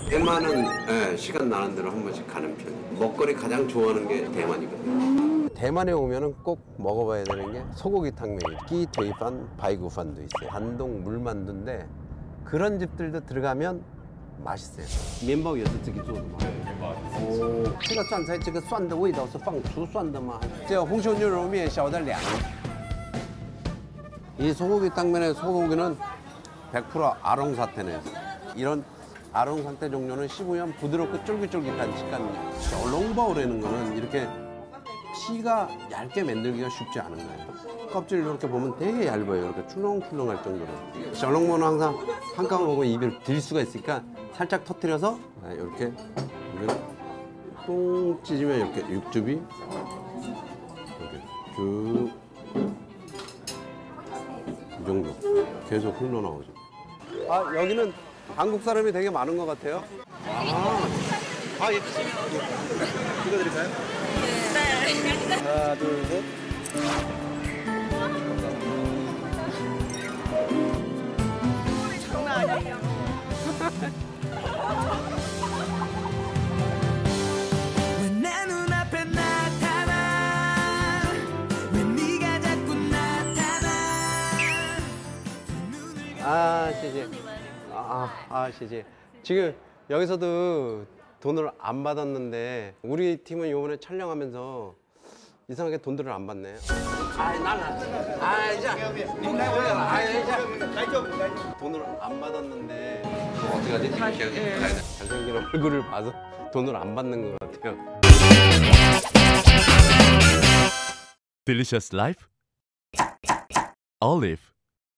대만은 예, 시간 나는 대로 한 번씩 가는 편이에요. 먹거리 가장 좋아하는 게 대만이거든요. 대만에 오면은 꼭 먹어봐야 되는 게 소고기 탕면이죠. 끼对饭, 바이구판도 있어요. 한동 물만두인데 그런 집들도 들어가면 맛있어요. 面包也是自己做的吗？哦，这个蒜菜，这个蒜的味道是放除蒜的吗？这红烧牛肉面小的2。이 소고기 땅면의 소고기는 100% 아롱사태네요. 이런 아롱사태 종류는 씹으면 부드럽고 쫄깃쫄깃한 식감이에요. 롱바오라는 거는 이렇게 피가 얇게 만들기가 쉽지 않은 거예요. 껍질 이렇게 보면 되게 얇아요. 이렇게 출렁출렁할 정도로. 샤롱모는 항상 한 깡을 보고 입에 들 수가 있으니까 살짝 터뜨려서 이렇게 똥 찢으면 이렇게 육즙이 이렇게 쭉 이 정도 계속 흘러나오죠. 아, 여기는 한국 사람이 되게 많은 것 같아요. 예. 찍어드릴까요? 네. 하나, 둘, 셋. 장난 아니에요. 아, 시제. 시제. 지금 여기서도 돈을 안 받았는데 우리 팀은 이번에 촬영하면서 이상하게 돈들을 안 받네. 돈을 안 받았는데 어떻게 하지? 잘생긴 얼굴을 봐서 돈을 안 받는 것 같아요. Delicious Life Olive